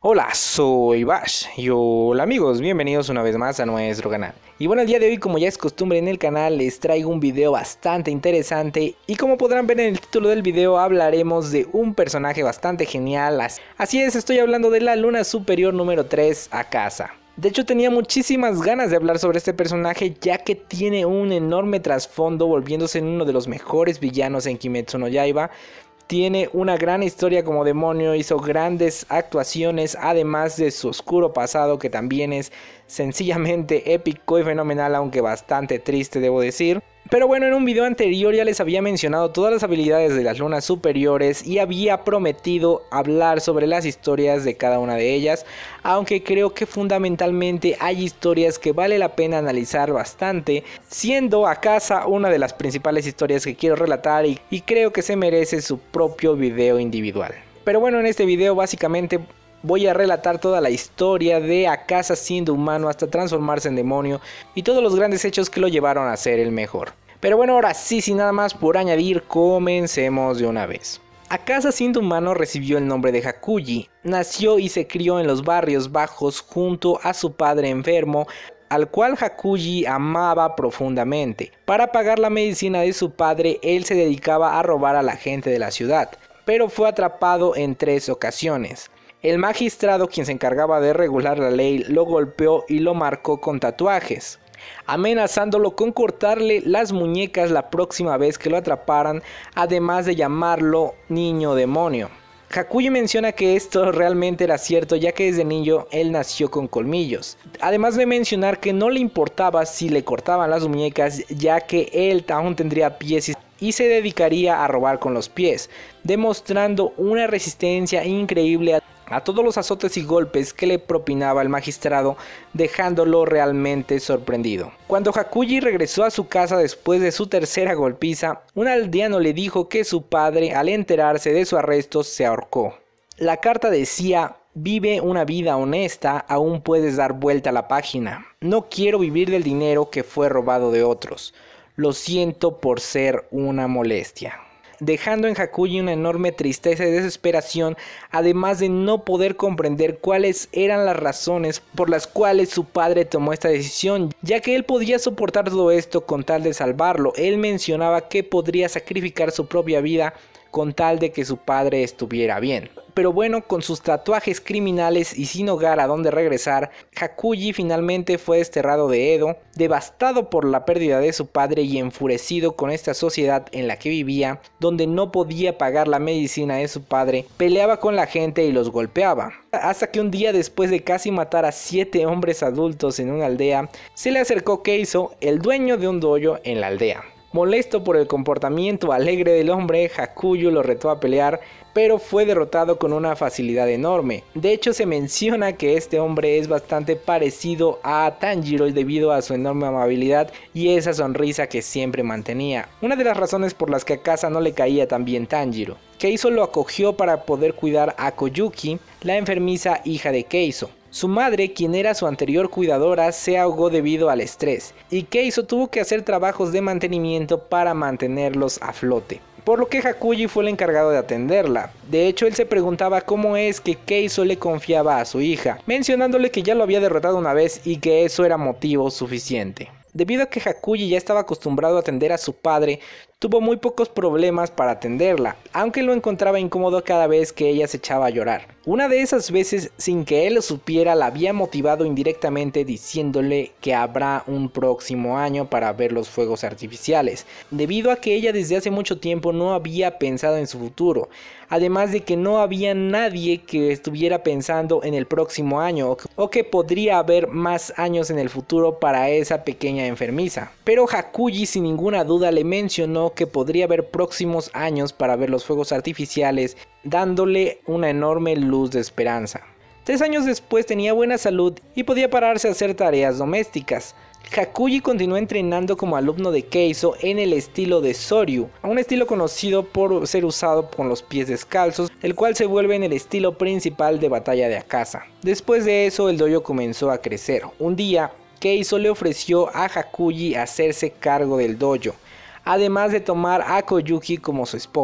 Hola, soy Bash y hola amigos, bienvenidos una vez más a nuestro canal. Y bueno, el día de hoy, como ya es costumbre en el canal, les traigo un video bastante interesante. Y como podrán ver en el título del video, hablaremos de un personaje bastante genial. Así es, estoy hablando de la luna superior número 3, Akaza. De hecho, tenía muchísimas ganas de hablar sobre este personaje, ya que tiene un enorme trasfondo, volviéndose en uno de los mejores villanos en Kimetsu no Yaiba. Tiene una gran historia como demonio, hizo grandes actuaciones, además de su oscuro pasado, que también es sencillamente épico y fenomenal, aunque bastante triste, debo decir. Pero bueno, en un video anterior ya les había mencionado todas las habilidades de las lunas superiores y había prometido hablar sobre las historias de cada una de ellas, aunque creo que fundamentalmente hay historias que vale la pena analizar bastante, siendo Akaza una de las principales historias que quiero relatar y creo que se merece su propio video individual. Pero bueno, en este video básicamente voy a relatar toda la historia de Akaza siendo humano hasta transformarse en demonio y todos los grandes hechos que lo llevaron a ser el mejor. Pero bueno, ahora sí, sin nada más por añadir, comencemos de una vez. Akaza siendo humano recibió el nombre de Hakuji, nació y se crió en los barrios bajos junto a su padre enfermo, al cual Hakuji amaba profundamente. Para pagar la medicina de su padre, él se dedicaba a robar a la gente de la ciudad, pero fue atrapado en 3 ocasiones. El magistrado, quien se encargaba de regular la ley, lo golpeó y lo marcó con tatuajes, amenazándolo con cortarle las muñecas la próxima vez que lo atraparan, además de llamarlo niño demonio. Hakuji menciona que esto realmente era cierto, ya que desde niño él nació con colmillos, además de mencionar que no le importaba si le cortaban las muñecas, ya que él aún tendría pies y se dedicaría a robar con los pies, demostrando una resistencia increíble a todos los azotes y golpes que le propinaba el magistrado, dejándolo realmente sorprendido. Cuando Hakuji regresó a su casa después de su tercera golpiza, un aldeano le dijo que su padre, al enterarse de su arresto, se ahorcó. La carta decía: vive una vida honesta, aún puedes dar vuelta a la página. No quiero vivir del dinero que fue robado de otros. Lo siento por ser una molestia. Dejando en Hakuji una enorme tristeza y desesperación, además de no poder comprender cuáles eran las razones por las cuales su padre tomó esta decisión, ya que él podía soportar todo esto con tal de salvarlo. Él mencionaba que podría sacrificar su propia vida con tal de que su padre estuviera bien. Pero bueno, con sus tatuajes criminales y sin hogar a donde regresar, Hakuji finalmente fue desterrado de Edo, devastado por la pérdida de su padre y enfurecido con esta sociedad en la que vivía, donde no podía pagar la medicina de su padre, peleaba con la gente y los golpeaba. Hasta que un día, después de casi matar a 7 hombres adultos en una aldea, se le acercó Keizo, el dueño de un dojo en la aldea. Molesto por el comportamiento alegre del hombre, Hakuji lo retó a pelear, pero fue derrotado con una facilidad enorme. De hecho, se menciona que este hombre es bastante parecido a Tanjiro debido a su enorme amabilidad y esa sonrisa que siempre mantenía. Una de las razones por las que a Akaza no le caía tan bien Tanjiro. Keizo lo acogió para poder cuidar a Koyuki, la enfermiza hija de Keizo. Su madre, quien era su anterior cuidadora, se ahogó debido al estrés, y Keizo tuvo que hacer trabajos de mantenimiento para mantenerlos a flote, por lo que Hakuji fue el encargado de atenderla. De hecho, él se preguntaba cómo es que Keizo le confiaba a su hija, mencionándole que ya lo había derrotado una vez y que eso era motivo suficiente. Debido a que Hakuji ya estaba acostumbrado a atender a su padre, tuvo muy pocos problemas para atenderla, aunque lo encontraba incómodo cada vez que ella se echaba a llorar. Una de esas veces, sin que él lo supiera, la había motivado indirectamente diciéndole que habrá un próximo año para ver los fuegos artificiales, debido a que ella desde hace mucho tiempo no había pensado en su futuro, además de que no había nadie que estuviera pensando en el próximo año o que podría haber más años en el futuro para esa pequeña enfermiza. Pero Hakuji sin ninguna duda le mencionó que podría haber próximos años para ver los fuegos artificiales, dándole una enorme luz de esperanza. 3 años después tenía buena salud y podía pararse a hacer tareas domésticas. Hakuji continuó entrenando como alumno de Keizo en el estilo de Soryu, un estilo conocido por ser usado con los pies descalzos, el cual se vuelve en el estilo principal de batalla de Akaza. Después de eso, el dojo comenzó a crecer. Un día, Keizo le ofreció a Hakuji hacerse cargo del dojo, además de tomar a Koyuki como su esposa.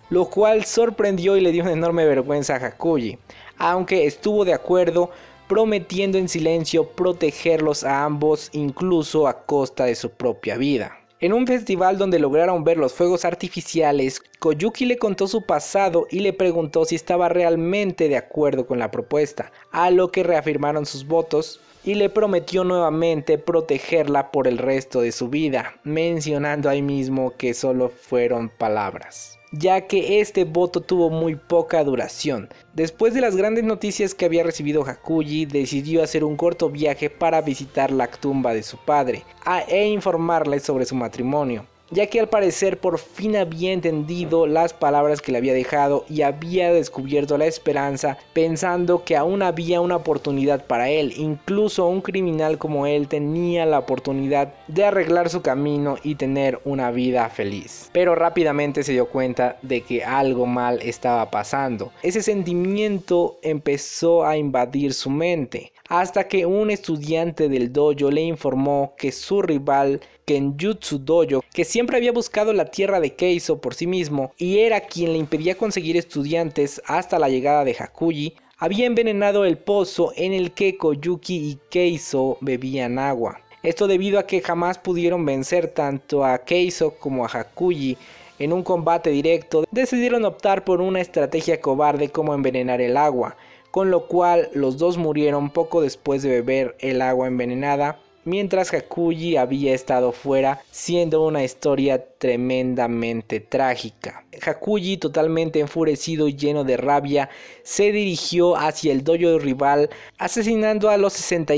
lo cual sorprendió y le dio una enorme vergüenza a Hakuji, aunque estuvo de acuerdo, prometiendo en silencio protegerlos a ambos incluso a costa de su propia vida. En un festival donde lograron ver los fuegos artificiales, Koyuki le contó su pasado y le preguntó si estaba realmente de acuerdo con la propuesta, a lo que reafirmaron sus votos y le prometió nuevamente protegerla por el resto de su vida, mencionando ahí mismo que solo fueron palabras, ya que este voto tuvo muy poca duración. Después de las grandes noticias que había recibido Hakuji, decidió hacer un corto viaje para visitar la tumba de su padre e informarle sobre su matrimonio, ya que al parecer por fin había entendido las palabras que le había dejado y había descubierto la esperanza, pensando que aún había una oportunidad para él. Incluso un criminal como él tenía la oportunidad de arreglar su camino y tener una vida feliz. Pero rápidamente se dio cuenta de que algo mal estaba pasando. Ese sentimiento empezó a invadir su mente, hasta que un estudiante del dojo le informó que su rival Kenjutsu Dojo, que siempre había buscado la tierra de Keiso por sí mismo y era quien le impedía conseguir estudiantes hasta la llegada de Hakuji, había envenenado el pozo en el que Koyuki y Keiso bebían agua. Esto debido a que jamás pudieron vencer tanto a Keiso como a Hakuji en un combate directo. Decidieron optar por una estrategia cobarde como envenenar el agua, con lo cual los dos murieron poco después de beber el agua envenenada, mientras Hakuji había estado fuera, siendo una historia tremendamente trágica. Hakuji, totalmente enfurecido y lleno de rabia, se dirigió hacia el dojo rival, asesinando a los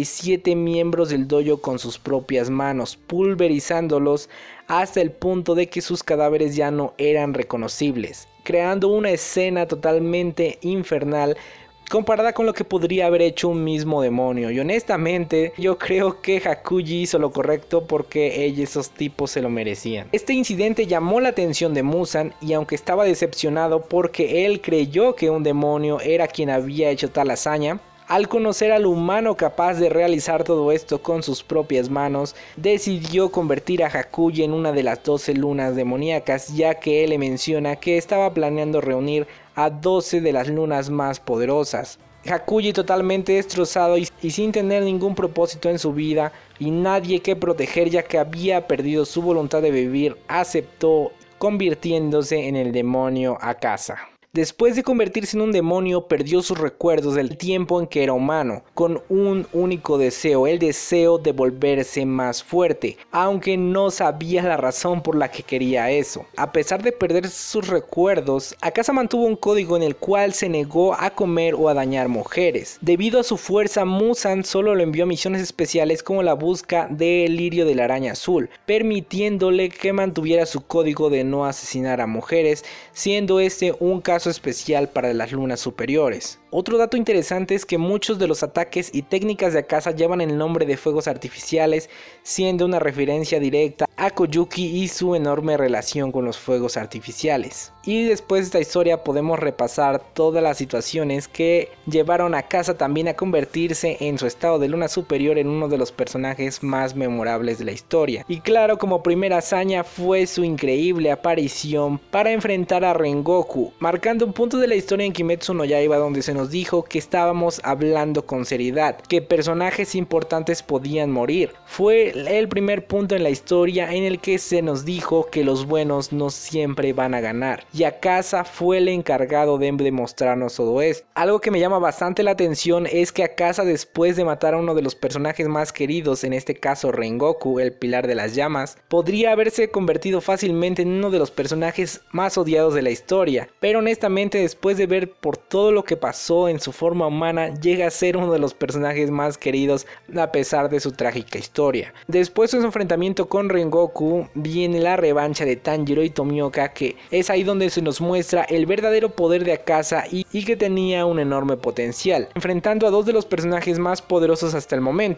67 miembros del dojo con sus propias manos, pulverizándolos hasta el punto de que sus cadáveres ya no eran reconocibles, creando una escena totalmente infernal comparada con lo que podría haber hecho un mismo demonio. Y honestamente yo creo que Hakuji hizo lo correcto porque esos tipos se lo merecían. Este incidente llamó la atención de Muzan, y aunque estaba decepcionado porque él creyó que un demonio era quien había hecho tal hazaña, al conocer al humano capaz de realizar todo esto con sus propias manos, decidió convertir a Hakuji en una de las 12 lunas demoníacas, ya que él le menciona que estaba planeando reunir a 12 de las lunas más poderosas. Hakuji, totalmente destrozado y sin tener ningún propósito en su vida y nadie que proteger, ya que había perdido su voluntad de vivir, aceptó, convirtiéndose en el demonio Akasa. Después de convertirse en un demonio, perdió sus recuerdos del tiempo en que era humano, con un único deseo, el deseo de volverse más fuerte, aunque no sabía la razón por la que quería eso. A pesar de perder sus recuerdos, Akasa mantuvo un código en el cual se negó a comer o a dañar mujeres. Debido a su fuerza, Muzan solo lo envió a misiones especiales como la busca del lirio de la araña azul, permitiéndole que mantuviera su código de no asesinar a mujeres, siendo este un caso especial para las lunas superiores. Otro dato interesante es que muchos de los ataques y técnicas de Akasa llevan el nombre de fuegos artificiales, siendo una referencia directa a Koyuki y su enorme relación con los fuegos artificiales. Y después de esta historia podemos repasar todas las situaciones que llevaron a Akasa también a convertirse en su estado de luna superior en uno de los personajes más memorables de la historia. Y claro, como primera hazaña fue su increíble aparición para enfrentar a Rengoku, marcando un punto de la historia en Kimetsu no Yaiba donde se nos dijo que estábamos hablando con seriedad, que personajes importantes podían morir. Fue el primer punto en la historia en el que se nos dijo que los buenos no siempre van a ganar, y Akasa fue el encargado de demostrarnos todo esto. Algo que me llama bastante la atención es que Akasa, después de matar a uno de los personajes más queridos, en este caso Rengoku, el pilar de las llamas, podría haberse convertido fácilmente en uno de los personajes más odiados de la historia, pero honestamente después de ver por todo lo que pasó en su forma humana, llega a ser uno de los personajes más queridos a pesar de su trágica historia. Después de su enfrentamiento con Rengoku viene la revancha de Tanjiro y Tomioka, que es ahí donde se nos muestra el verdadero poder de Akasa y que tenía un enorme potencial, enfrentando a dos de los personajes más poderosos hasta el momento,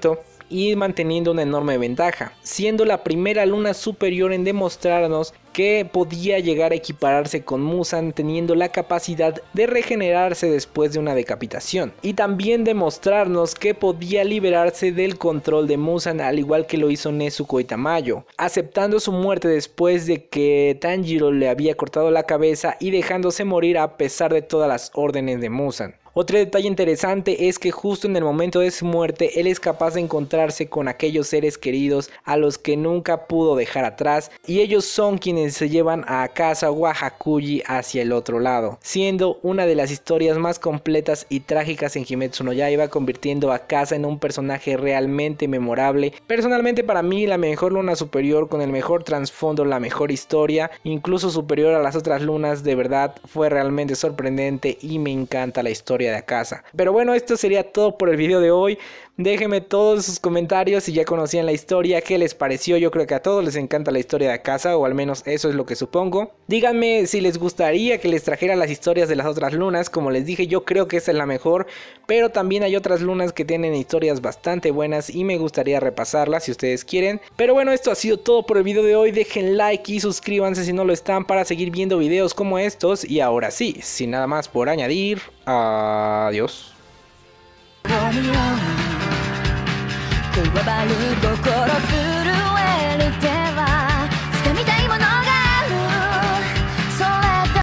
y manteniendo una enorme ventaja, siendo la primera luna superior en demostrarnos que podía llegar a equipararse con Muzan, teniendo la capacidad de regenerarse después de una decapitación, y también demostrarnos que podía liberarse del control de Muzan, al igual que lo hizo Nezuko y Tamayo, aceptando su muerte después de que Tanjiro le había cortado la cabeza y dejándose morir a pesar de todas las órdenes de Muzan. Otro detalle interesante es que justo en el momento de su muerte él es capaz de encontrarse con aquellos seres queridos a los que nunca pudo dejar atrás, y ellos son quienes se llevan a Akazawa Hakuji hacia el otro lado, siendo una de las historias más completas y trágicas en Kimetsu no Yaiba, convirtiendo a Akaza en un personaje realmente memorable. Personalmente para mí la mejor luna superior con el mejor trasfondo, la mejor historia, incluso superior a las otras lunas. De verdad fue realmente sorprendente y me encanta la historia de Akaza. Pero bueno, esto sería todo por el video de hoy. Déjenme todos sus comentarios si ya conocían la historia, qué les pareció. Yo creo que a todos les encanta la historia de Akaza, o al menos eso es lo que supongo. Díganme si les gustaría que les trajera las historias de las otras lunas. Como les dije, yo creo que esa es la mejor, pero también hay otras lunas que tienen historias bastante buenas y me gustaría repasarlas si ustedes quieren. Pero bueno, esto ha sido todo por el video de hoy. Dejen like y suscríbanse si no lo están para seguir viendo videos como estos. Y ahora sí, sin nada más por añadir, adiós. 加わる心震わ